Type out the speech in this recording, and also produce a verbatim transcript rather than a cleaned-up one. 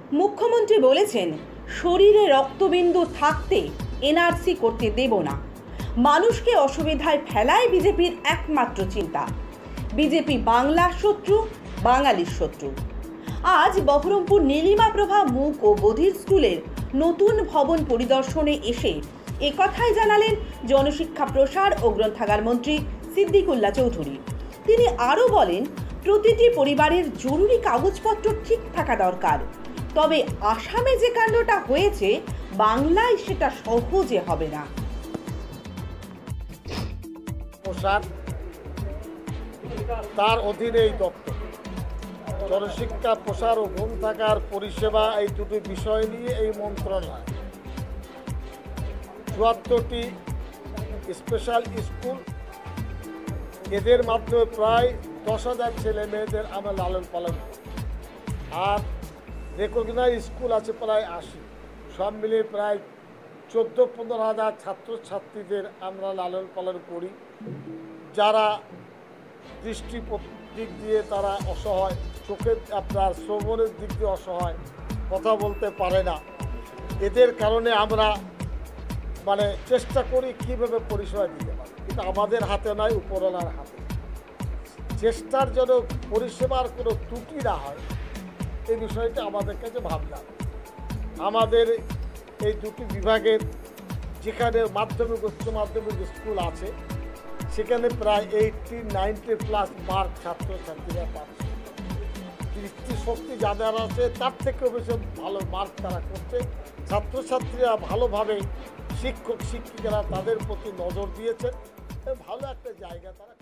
মুখ্যমন্ত্রী বলেছেন, শরীরে রক্তবিন্দু থাকতে এনআরসি করতে দেব না। মানুষকে অসুবিধায় ফেলাই বিজেপির একমাত্র চিন্তা। বিজেপি বাংলার শত্রু, বাঙালির শত্রু। আজ বহরমপুর নীলিমাপ্রভা মুক ও বধির স্কুলের নতুন ভবন পরিদর্শনে এসে একথাই জানালেন জনশিক্ষা প্রসার ও গ্রন্থাগার মন্ত্রী সিদ্দিকুল্লাহ চৌধুরী। তিনি আরও বলেন, প্রতিটি পরিবারের জরুরি কাগজপত্র ঠিক থাকা দরকার। তবে আসামে যে কাণ্ডটা হয়েছে, বাংলায় সেটা সহজে হবে না। প্রসার তার অধীনে এই দপ্তর জনশিক্ষা প্রসার ও গ্রন্থাগার পরিষেবা এই দুটি বিষয় নিয়ে এই মন্ত্রণালয় চুয়াত্তরটি স্পেশাল স্কুল, এদের মাধ্যমে প্রায় দশ হাজার ছেলে মেয়েদের আমরা লালন পালন করি। আর রেকগনাইজ স্কুল আছে প্রায় আশি। সব মিলিয়ে প্রায় চোদ্দো পনেরো হাজার ছাত্রছাত্রীদের আমরা লালন পালন করি, যারা দৃষ্টি দিক দিয়ে তারা অসহায়, চোখের আপনার শ্রবণের দিক দিয়ে অসহায়, কথা বলতে পারে না। এদের কারণে আমরা মানে চেষ্টা করি কীভাবে পরিষেবা দিতে পারি, কিন্তু আমাদের হাতে নয়, উপরওয়ালার হাতে। চেষ্টার জন্য পরিষেবার কোনো ত্রুটি না হয়, এই বিষয়টা আমাদের কাছে ভাবলাম। আমাদের এই দুটি বিভাগের যেখানে মাধ্যমিক উচ্চ মাধ্যমিক স্কুল আছে, সেখানে প্রায় এইটটি নাইনটি প্লাস মার্ক ছাত্রছাত্রীরা পাচ্ছে। দৃষ্টিশক্তি যাদের আছে তার থেকেও বেশি ভালো মার্ক তারা করছে। ছাত্রছাত্রীরা ভালোভাবে, শিক্ষক শিক্ষিকারা তাদের প্রতি নজর দিয়েছেন, ভালো একটা জায়গা তারা।